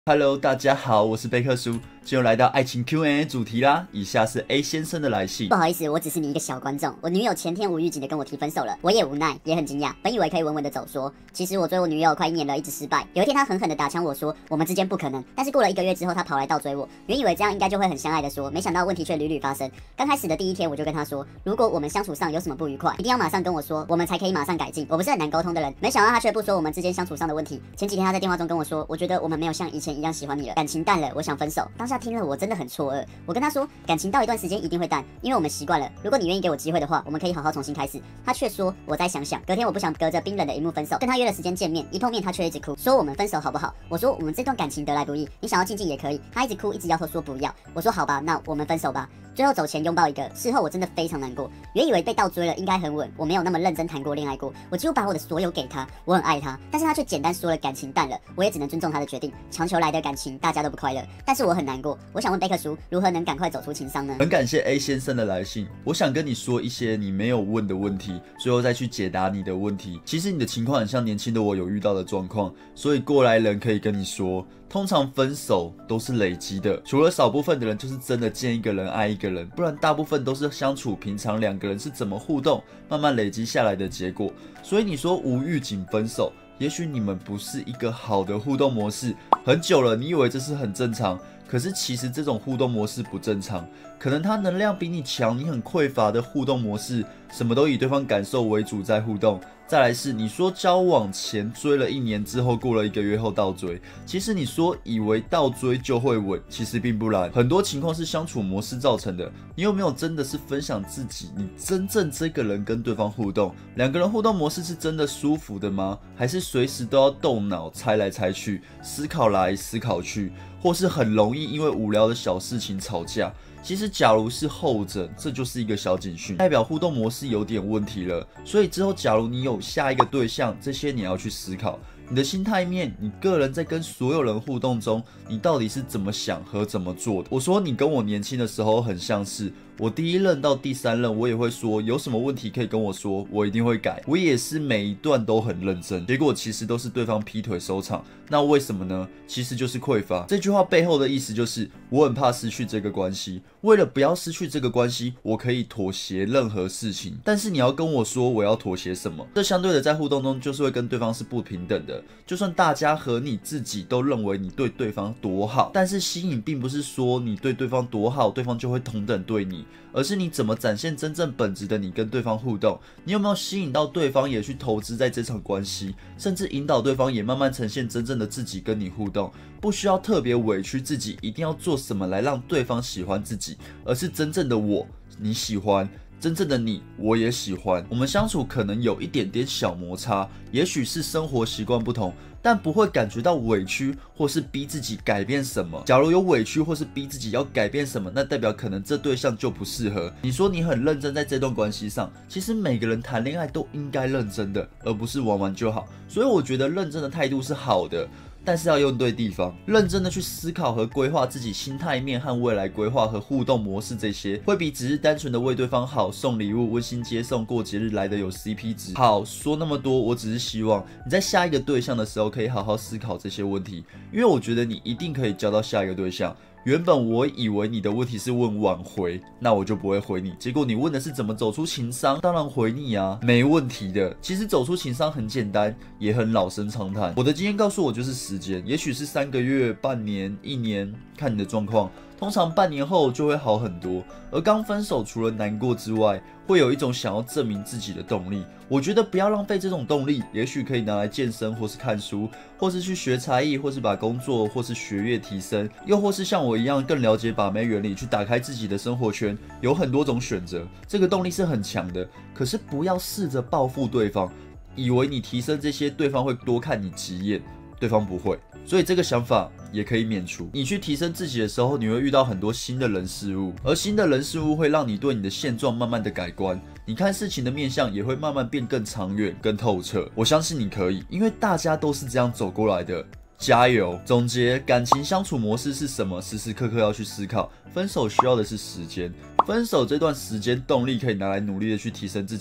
Hello， 大家好，我是贝克叔，今天来到爱情 Q&A 主题啦。以下是 A 先生的来信。 不好意思，我只是你一个小观众。我女友前天无预警的跟我提分手了，我也无奈，也很惊讶。本以为可以稳稳的走说，其实我追我女友快1年了，一直失败。有一天她狠狠的打枪我说，我们之间不可能。但是过了1个月之后，她跑来倒追我，原以为这样应该就会很相爱的说，没想到问题却屡屡发生。刚开始的第1天，我就跟她说，如果我们相处上有什么不愉快，一定要马上跟我说，我们才可以马上改进。我不是很难沟通的人，没想到她却不说我们之间相处上的问题。前几天她在电话中跟我说，我觉得我们没有像以前一样喜欢你了，感情淡了，我想分手。当下听了我真的很错愕。我跟她说，感情到一段时间一定会淡，因为我们习惯了。如果你愿意给我机会的话，我们可以好好重新开始。她却说，我再想想。隔天我不想隔着冰冷的荧幕分手，跟她约了时间见面，一碰面她却一直哭，说我们分手好不好？我说我们这段感情得来不易，你想要静静也可以。她一直哭，一直摇头说不要。我说好吧，那我们分手吧。最后走前拥抱一个，事后我真的非常难过。原以为被倒追了应该很稳，我没有那么认真谈过恋爱过，我几乎把我的所有给他，我很爱他，但是他却简单说了感情淡了，我也只能尊重他的决定。强求来的感情大家都不快乐，但是我很难过。我想问贝克叔，如何能赶快走出情伤呢？ 很感谢 A 先生的来信，我想跟你说一些你没有问的问题，最后再去解答你的问题。其实你的情况很像年轻的我有遇到的状况，所以过来人可以跟你说，通常分手都是累积的，除了少部分的人就是真的见一个人爱一个人，不然大部分都是相处平常2个人是怎么互动，慢慢累积下来的结果。所以你说无预警分手，也许你们不是一个好的互动模式，很久了，你以为这是很正常，可是其实这种互动模式不正常，可能他能量比你强，你很匮乏的互动模式，什么都以对方感受为主在互动。再来是你说交往前追了1年之后，过了1个月后倒追，其实你说以为倒追就会稳，其实并不然，很多情况是相处模式造成的。你有没有真的是分享自己，你真正这个人跟对方互动，2个人互动模式是真的舒服的吗？还是随时都要动脑猜来猜去，思考来思考去，或是很容易因为无聊的小事情吵架？其实假如是后者，这就是一个小警讯，代表互动模式有点问题了。所以之后假如你有下一个对象，这些你要去思考。你的心态面，你个人在跟所有人互动中，你到底是怎么想和怎么做的？我说你跟我年轻的时候很像是，我第1任到第3任，我也会说有什么问题可以跟我说，我一定会改。我也是每一段都很认真，结果其实都是对方劈腿收场。那为什么呢？其实就是匮乏。这句话背后的意思就是，我很怕失去这个关系，为了不要失去这个关系，我可以妥协任何事情。但是你要跟我说我要妥协什么，这相对的在互动中就是会跟对方是不平等的。就算大家和你自己都认为你对对方多好，但是吸引并不是说你对对方多好，对方就会同等对你，而是你怎么展现真正本质的你跟对方互动，你有没有吸引到对方也去投资在这场关系，甚至引导对方也慢慢呈现真正的自己跟你互动，不需要特别委屈自己，一定要做什么来让对方喜欢自己，而是真正的我，你喜欢。真正的你，我也喜欢。我们相处可能有一点点小摩擦，也许是生活习惯不同，但不会感觉到委屈或是逼自己改变什么。假如有委屈或是逼自己要改变什么，那代表可能这对象就不适合。你说你很认真在这段关系上，其实每个人谈恋爱都应该认真的，而不是玩玩就好。所以我觉得认真的态度是好的，但是要用对地方，认真的去思考和规划自己心态面和未来规划和互动模式，这些会比只是单纯的为对方好，送礼物、温馨接送、过节日来的有 CP 值。好，说那么多，我只是希望你在下一个对象的时候可以好好思考这些问题，因为我觉得你一定可以交到下一个对象。原本我以为你的问题是问挽回，那我就不会回你。结果你问的是怎么走出情伤，当然回你啊，没问题的。其实走出情伤很简单，也很老生常谈。我的经验告诉我就是时间，也许是3个月、半年、1年，看你的状况。通常半年后就会好很多。而刚分手除了难过之外，会有一种想要证明自己的动力。我觉得不要浪费这种动力，也许可以拿来健身，或是看书，或是去学才艺，或是把工作或是学业提升，又或是像我一样更了解把妹原理，去打开自己的生活圈，有很多种选择。这个动力是很强的，可是不要试着报复对方，以为你提升这些，对方会多看你几眼，对方不会。所以这个想法也可以免除。你去提升自己的时候，你会遇到很多新的人事物，而新的人事物会让你对你的现状慢慢的改观，你看事情的面向也会慢慢变更长远、更透彻。我相信你可以，因为大家都是这样走过来的。加油！总结，感情相处模式是什么？时时刻刻要去思考。分手需要的是时间，分手这段时间动力可以拿来努力的去提升自己。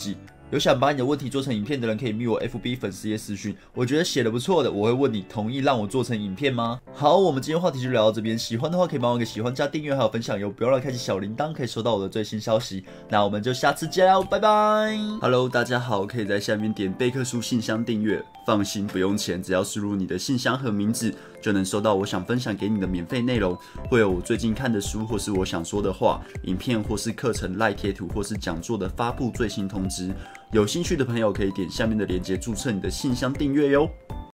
有想把你的问题做成影片的人，可以密我 FB 粉丝页私讯，我觉得写得不错的，我会问你同意让我做成影片吗？好，我们今天话题就聊到这边，喜欢的话可以帮我给喜欢加订阅还有分享哟，不要忘了开启小铃铛，可以收到我的最新消息。那我们就下次见喽，拜拜。Hello， 大家好，可以在下面点贝克书信箱订阅，放心不用钱，只要输入你的信箱和名字，就能收到我想分享给你的免费内容，会有我最近看的书或是我想说的话，影片或是课程赖贴图或是讲座的发布最新通知。有兴趣的朋友可以点下面的链接注册你的信箱订阅哟。